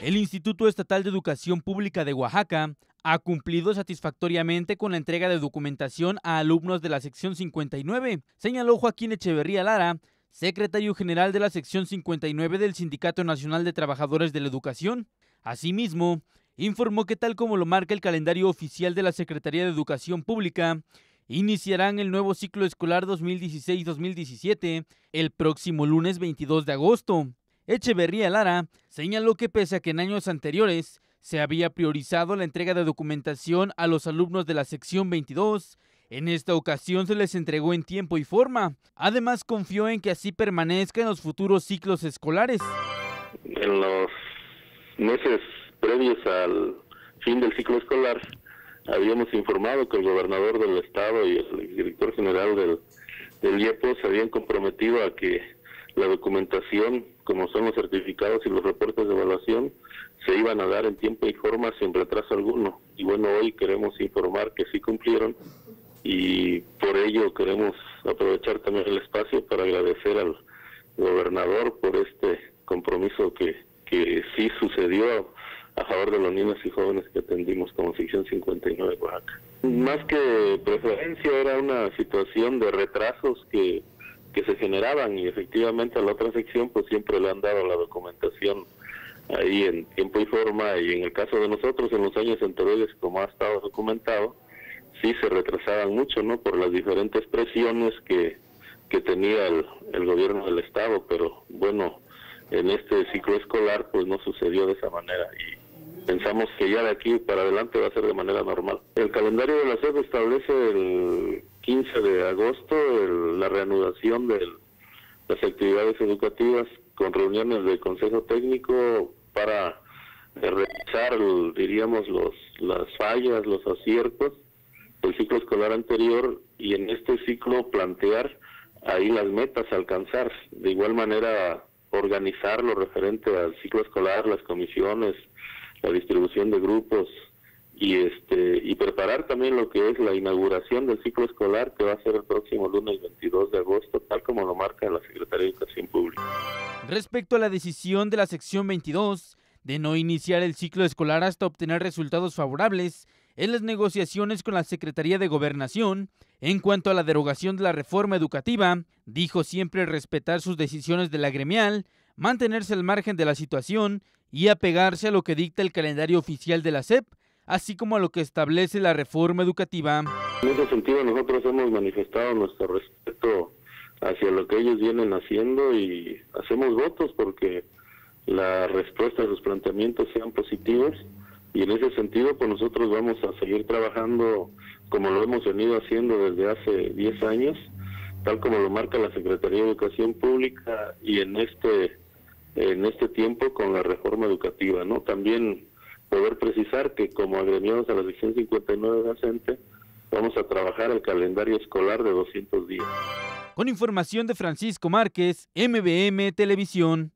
El Instituto Estatal de Educación Pública de Oaxaca ha cumplido satisfactoriamente con la entrega de documentación a alumnos de la sección 59, señaló Joaquín Echeverría Lara, secretario general de la sección 59 del Sindicato Nacional de Trabajadores de la Educación. Asimismo, informó que tal como lo marca el calendario oficial de la Secretaría de Educación Pública, iniciarán el nuevo ciclo escolar 2016-2017 el próximo lunes 22 de agosto. Echeverría Lara señaló que pese a que en años anteriores se había priorizado la entrega de documentación a los alumnos de la sección 22, en esta ocasión se les entregó en tiempo y forma. Además, confió en que así permanezca en los futuros ciclos escolares. En los meses previos al fin del ciclo escolar, habíamos informado que el gobernador del estado y el director general del IEPO se habían comprometido a que la documentación, como son los certificados y los reportes de evaluación, se iban a dar en tiempo y forma sin retraso alguno. Y bueno, hoy queremos informar que sí cumplieron y por ello queremos aprovechar también el espacio para agradecer al gobernador por este compromiso que sí sucedió a favor de los niños y jóvenes que atendimos como sección 59 de Oaxaca. Más que preferencia, era una situación de retrasos que se generaban y efectivamente a la otra sección pues siempre le han dado la documentación ahí en tiempo y forma, y en el caso de nosotros en los años anteriores, como ha estado documentado, sí se retrasaban mucho, ¿no? Por las diferentes presiones que tenía el gobierno del estado, pero bueno, en este ciclo escolar pues no sucedió de esa manera y pensamos que ya de aquí para adelante va a ser de manera normal. El calendario de la SEP establece el 15 de agosto la reanudación de las actividades educativas con reuniones de consejo técnico para revisar, diríamos, las fallas, los aciertos del ciclo escolar anterior y en este ciclo plantear ahí las metas a alcanzar. De igual manera organizar lo referente al ciclo escolar, las comisiones, la distribución de grupos y preparar también lo que es la inauguración del ciclo escolar que va a ser el próximo lunes 22 de agosto, tal como lo marca la Secretaría de Educación Pública. Respecto a la decisión de la sección 22 de no iniciar el ciclo escolar hasta obtener resultados favorables en las negociaciones con la Secretaría de Gobernación, en cuanto a la derogación de la reforma educativa, dijo siempre respetar sus decisiones de la gremial, mantenerse al margen de la situación y apegarse a lo que dicta el calendario oficial de la SEP, así como a lo que establece la reforma educativa. En ese sentido nosotros hemos manifestado nuestro respeto hacia lo que ellos vienen haciendo y hacemos votos porque la respuesta a sus planteamientos sean positivos y en ese sentido pues nosotros vamos a seguir trabajando como lo hemos venido haciendo desde hace 10 años, tal como lo marca la Secretaría de Educación Pública y en este tiempo con la reforma educativa, ¿no? También poder precisar que como agremiados a la sección 59 de ACENTE vamos a trabajar el calendario escolar de 200 días. Con información de Francisco Márquez, MBM Televisión.